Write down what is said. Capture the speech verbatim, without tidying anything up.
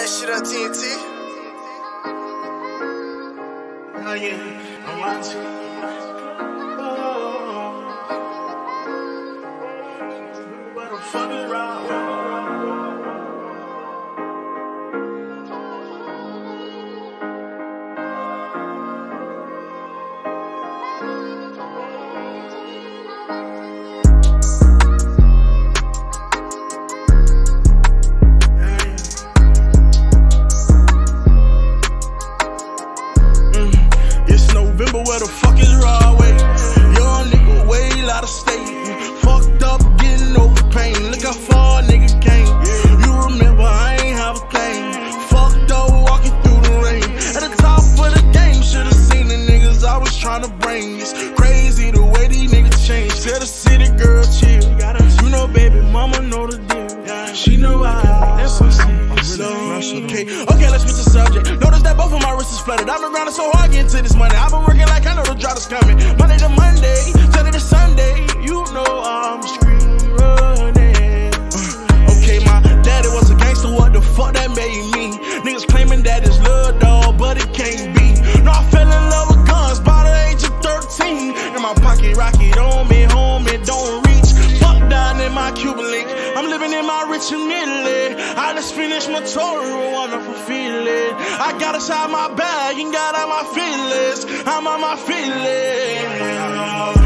shit up, T N T. Oh yeah, I'm watching. Oh, what the fuck is wrong? November, where the fuck is Broadway? Young nigga way out of state. Fucked up, getting over pain. Look how far a nigga came. You remember I ain't have a thing. Fucked up, walking through the rain. At the top of the game, should've seen the niggas I was trying to bring. It's crazy the way these niggas change. Tell the city girl chill. You know baby mama know the deal. She know I can make that some serious. Okay, okay, let's switch the subject. Notice that both of my wrists is flooded. I've been grinding so hard getting to this money. I've been working like I know the drought is coming. Monday to Monday, Sunday to Sunday. You know I'm street running. Uh, okay, my daddy was a gangster. What the fuck that made me? Niggas claiming that it's love, dog, but it can't be. No, I fell in love with guns by the age of thirteen. In my pocket, rocket on me, home, it don't reach. Fuck down in my Cuban link. I'm living in my rich and middle. I just finished my tour, a wonderful feeling. I got inside my bag and got out my feelings. I'm on my feelings.